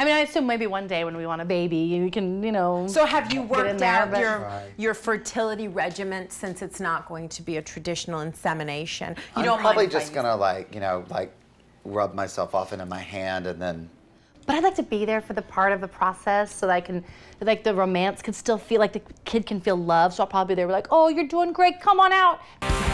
I mean, I assume maybe one day when we want a baby, you can, you know. So have you worked out Right. your fertility regimen, since it's not going to be a traditional insemination? You I'm don't probably mind if I just gonna like, you know, like rub myself off into my hand and then. But I'd like to be there for the part of the process so that I can, like the romance can still feel like the kid can feel love. So I'll probably be there like, oh, you're doing great, come on out.